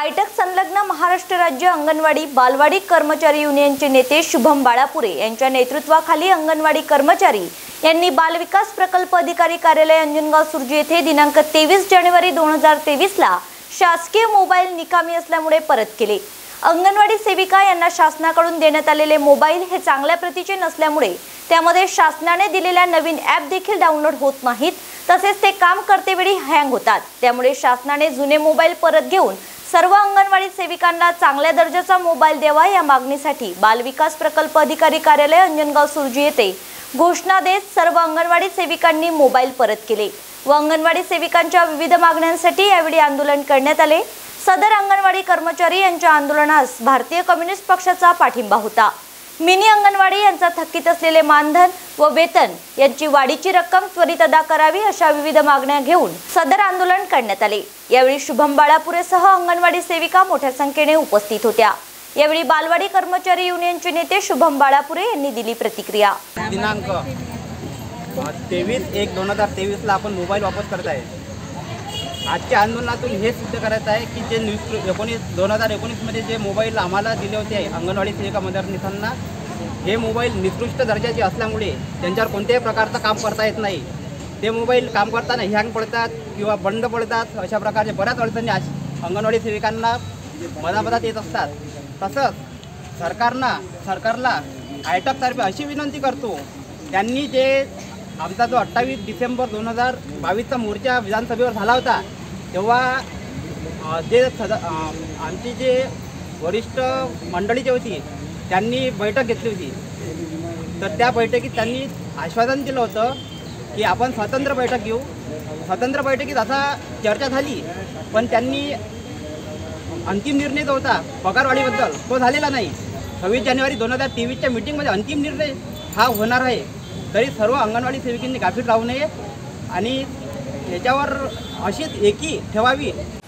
आयटक संलग्न महाराष्ट्र राज्य अंगणवाडी बालवाडी कर्मचारी युनियनचे नेते शुभम बाळापुरे यांच्या नेतृत्वाखाली अंगणवाडी कर्मचारी यांनी बालविकास प्रकल्प अधिकारी कार्यालय अंजनगाव सुर्जी येथे दिनांक 23 जानेवारी 2023 ला शासकीय मोबाईल निकामी असल्यामुळे परत केले। अंगणवाडी सेविका यांना शासनाकडून देण्यात आलेले मोबाईल हे चांगल्या प्रतीचे नसल्यामुळे त्यामध्ये शासनाने दिलेल्या नवीन ॲप देखील डाउनलोड होत नाहीत, तसेच ते काम करतेवेळी हँग होतात। त्यामुळे शासनाने जुने मोबाईल परत घेऊन सर्व अंगणवाडी सेविकांना चांगल्या दर्जाचा मोबाईल द्यावा या मागणीसाठी बालविकास प्रकल्प अधिकारी कार्यालय अंजनगाव सुर्जी येथे घोषणा देत सर्व अंगणवाडी सेविकांनी मोबाईल परत केले व अंगणवाडी सेविकांच्या विविध मागण्यांसाठी यावेळी आंदोलन करण्यात आले। सदर अंगणवाडी कर्मचारी यांच्या आंदोलनास भारतीय कम्युनिस्ट पक्षाचा पाठिंबा होता। मिनी अंगणवाडी यांचा थकीत असलेले मानधन व वेतन यांची वाढीची रक्कम त्वरित अदा करावी अशा विविध मागण्या घेऊन सदर आंदोलन करण्यात आले। यावेळी शुभम बाळापुरेसह अंगणवाडी सेविका मोठ्या संख्येने उपस्थित होत्या। यावेळी बालवाडी कर्मचारी युनियनचे नेते शुभम बाळापुरे यांनी दिली प्रतिक्रिया। दिनांक 23/1/2023 ला आपण मोबाईल वापस करत आहे। आजच्या आंदोलनातून हे सिद्ध करायचं आहे की जे 2019 मध्ये जे मोबाईल आम्हाला दिले होते अंगणवाडी सेविका मदतनीसांना, हे मोबाईल निकृष्ट दर्जाचे असल्यामुळे त्यांच्यावर कोणत्याही प्रकारचं काम करता येत नाही। ते मोबाईल काम करताना हँग पडतात किंवा बंद पडतात, अशा प्रकारचे बऱ्याच अडचणी अंगणवाडी सेविकांना मधामधात येत असतात। तसंच सरकारला आयटकतर्फे अशी विनंती करतो, त्यांनी जे आमचा जो 28 डिसेंबर 2022चा मोर्चा विधानसभेवर झाला होता, तेव्हा आमची जे वरिष्ठ मंडळी जी होती त्यांनी बैठक घेतली होती। तर त्या बैठकीत त्यांनी आश्वासन दिलं होतं की आपण स्वतंत्र बैठक घेऊ। स्वतंत्र बैठकीत असा चर्चा झाली, पण त्यांनी अंतिम निर्णय जो होता पगारवाढीबद्दल तो झालेला नाही। 26 जानेवारी 2023च्या मीटिंगमध्ये अंतिम निर्णय हा होणार आहे, तरी सर्व अंगणवाडी सेविकांनी गाफील राहू नये आणि याच्यावर अशीच एकी ठेवावी।